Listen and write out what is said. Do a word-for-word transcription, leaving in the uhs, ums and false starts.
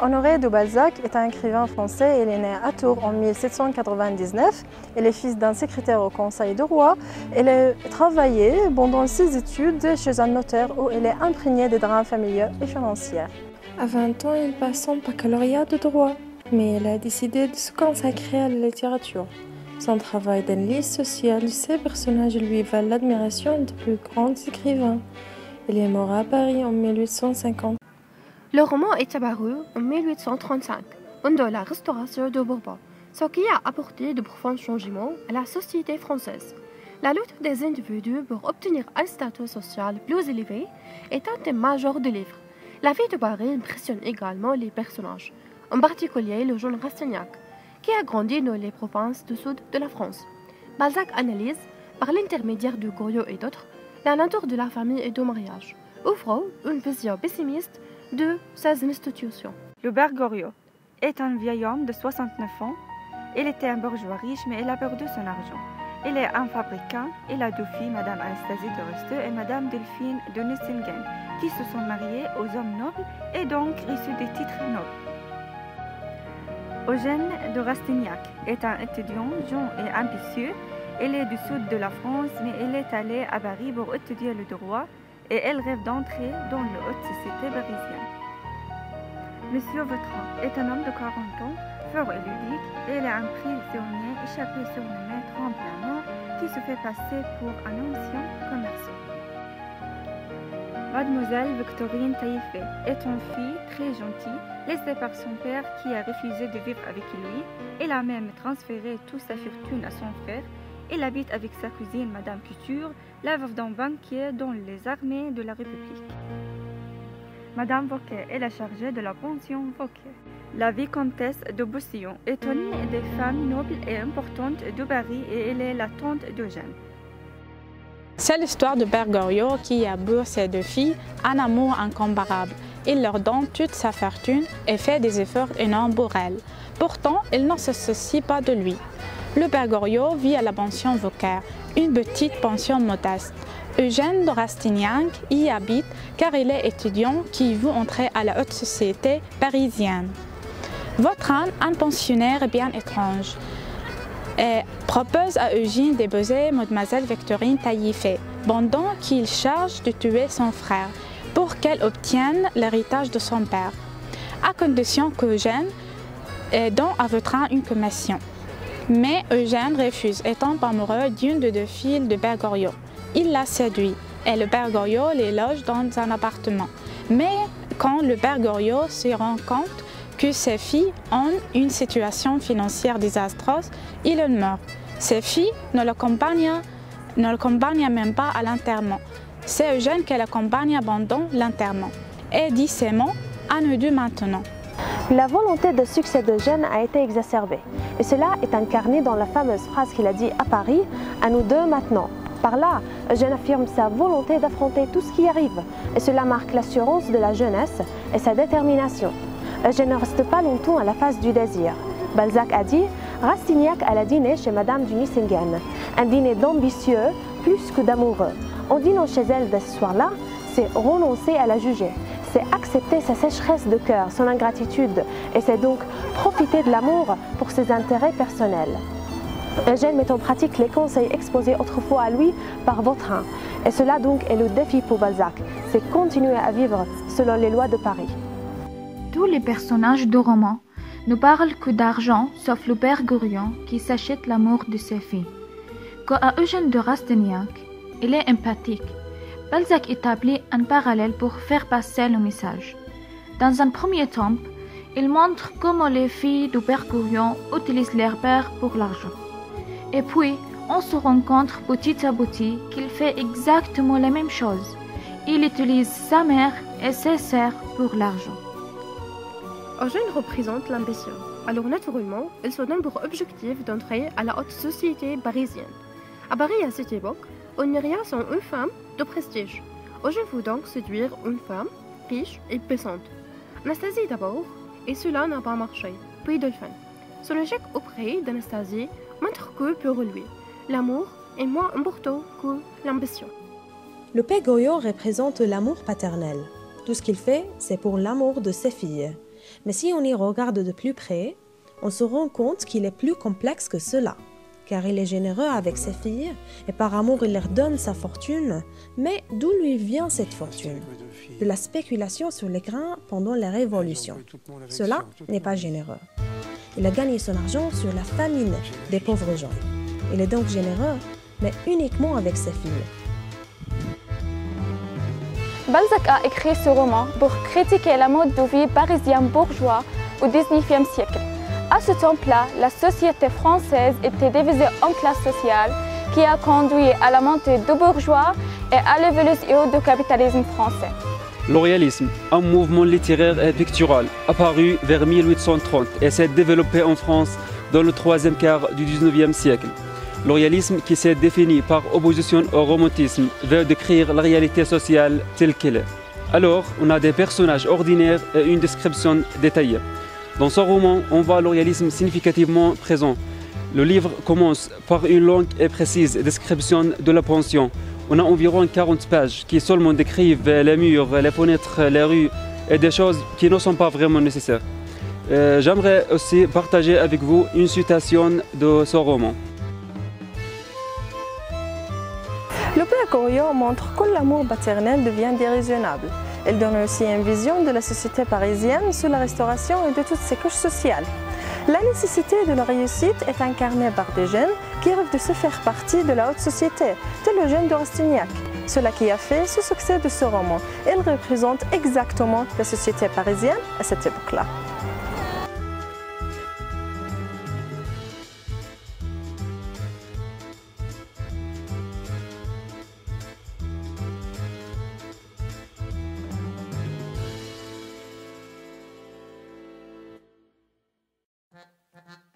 Honoré de Balzac est un écrivain français. Il est né à Tours en mille sept cent quatre-vingt-dix-neuf. Il est fils d'un secrétaire au Conseil du roi. Il a travaillé pendant ses études chez un notaire où il est imprégné des drames familiaux et financiers. À vingt ans, il passe son baccalauréat de droit, mais il a décidé de se consacrer à la littérature. Son travail d'analyse sociale de ses personnages lui valent l'admiration des plus grands écrivains. Il est mort à Paris en mille huit cent cinquante. Le roman est apparu en mille huit cent trente-cinq, pendant la restauration de Bourbon, ce qui a apporté de profonds changements à la société française. La lutte des individus pour obtenir un statut social plus élevé est un thème majeur du livre. La vie de Paris impressionne également les personnages, en particulier le jeune Rastignac, qui a grandi dans les provinces du sud de la France. Balzac analyse, par l'intermédiaire de Goriot et d'autres, la nature de la famille et du mariage, offrant une vision pessimiste de ces institutions. Le père Goriot est un vieil homme de soixante-neuf ans. Il était un bourgeois riche, mais il a perdu son argent. Il est un fabricant. Il a deux filles, Madame Anastasie de Rosteux et Madame Delphine de Nucingen, qui se sont mariées aux hommes nobles et donc reçu des titres nobles. Eugène de Rastignac est un étudiant jeune et ambitieux. Il est du sud de la France, mais il est allé à Paris pour étudier le droit et elle rêve d'entrer dans la haute société parisienne. Monsieur Vautrin est un homme de quarante ans, fort érudique, et il est un prisonnier échappé surnommé Tremblant qui se fait passer pour un ancien commerçant. Mademoiselle Victorine Taillefer est une fille très gentille, laissée par son père qui a refusé de vivre avec lui. Elle a même transféré toute sa fortune à son frère. Elle habite avec sa cousine Madame Couture, la veuve d'un banquier dans les armées de la République. Madame Vauquer est la chargée de la pension Vauquer. La vicomtesse de Boussillon est une des femmes nobles et importantes de Paris et elle est la tante d'Eugène. C'est l'histoire de Père Goriot qui aboue ses deux filles, un amour incomparable. Il leur donne toute sa fortune et fait des efforts énormes pour elles. Pourtant, il ne se soucie pas de lui. Le Père Goriot vit à la pension Vauquer, une petite pension modeste. Eugène de Rastignac y habite car il est étudiant qui veut entrer à la haute société parisienne. Vautrin, un pensionnaire bien étrange, et propose à Eugène d'épouser Mademoiselle Victorine Taillefer, pendant qu'il charge de tuer son frère pour qu'elle obtienne l'héritage de son père, à condition qu'Eugène donne à Vautrin une commission. Mais Eugène refuse et tombe amoureux d'une des deux filles de Père Goriot. Il la séduit et le Père Goriot les loge dans un appartement. Mais quand le Père Goriot se rend compte que ses filles ont une situation financière désastreuse, il en meurt. Ses filles ne l'accompagnent ne l'accompagnent même pas à l'enterrement. C'est Eugène qui l'accompagne pendant l'enterrement et dit ces mots « à nous deux maintenant ». La volonté de succès d'Eugène a été exacerbée, et cela est incarné dans la fameuse phrase qu'il a dit à Paris « à nous deux maintenant ». Par là, Eugène affirme sa volonté d'affronter tout ce qui arrive, et cela marque l'assurance de la jeunesse et sa détermination. Eugène ne reste pas longtemps à la phase du désir. Balzac a dit « Rastignac alla dîner chez Madame de Nucingen, un dîner d'ambitieux plus que d'amoureux. En dînant chez elle de ce soir-là, c'est renoncer à la juger. C'est accepter sa sécheresse de cœur, son ingratitude, et c'est donc profiter de l'amour pour ses intérêts personnels. » Eugène met en pratique les conseils exposés autrefois à lui par Vautrin. Et cela donc est le défi pour Balzac, c'est continuer à vivre selon les lois de Paris. Tous les personnages du roman ne parlent que d'argent, sauf le Père Goriot qui s'achète l'amour de ses filles. Quant à Eugène de Rastignac, il est empathique. Balzac établit un parallèle pour faire passer le message. Dans un premier temps, il montre comment les filles du Père Goriot utilisent leur père pour l'argent. Et puis, on se rend compte petit à petit qu'il fait exactement la même chose. Il utilise sa mère et ses sœurs pour l'argent. Eugène représente l'ambition. Alors naturellement, il se donne pour objectif d'entrer à la haute société parisienne. À Paris à cette époque, on n'y rien sans une femme de prestige. Eugène veut donc séduire une femme riche et puissante. Anastasie d'abord, et cela n'a pas marché, puis Delphine. Son échec auprès d'Anastasie montre que pour lui, l'amour est moins important que l'ambition. Le Père Goriot représente l'amour paternel. Tout ce qu'il fait, c'est pour l'amour de ses filles. Mais si on y regarde de plus près, on se rend compte qu'il est plus complexe que cela, car il est généreux avec ses filles et par amour il leur donne sa fortune. Mais d'où lui vient cette fortune? De la spéculation sur les grains pendant la Révolution. Cela n'est pas généreux. Il a gagné son argent sur la famine des pauvres gens. Il est donc généreux, mais uniquement avec ses filles. Balzac a écrit ce roman pour critiquer la mode de vie parisienne bourgeois au dix-neuvième siècle. À ce temps-là, la société française était divisée en classes sociales, qui a conduit à la montée du bourgeois et à l'évolution du capitalisme français. L'orialisme, un mouvement littéraire et pictural, apparu vers mille huit cent trente et s'est développé en France dans le troisième quart du dix-neuvième siècle. L'orialisme, qui s'est défini par opposition au romantisme, veut décrire la réalité sociale telle qu'elle est. Alors, on a des personnages ordinaires et une description détaillée. Dans ce roman, on voit l'orialisme significativement présent. Le livre commence par une longue et précise description de la pension. On a environ quarante pages qui seulement décrivent les murs, les fenêtres, les rues et des choses qui ne sont pas vraiment nécessaires. Euh, J'aimerais aussi partager avec vous une citation de ce roman. Le père Goriot montre que l'amour paternel devient déraisonnable. Elle donne aussi une vision de la société parisienne sous la Restauration et de toutes ses couches sociales. La nécessité de la réussite est incarnée par des jeunes qui rêvent de se faire partie de la haute société, tel le jeune de Rastignac. Cela qui a fait ce succès de ce roman. Elle représente exactement la société parisienne à cette époque-là. Uh-huh.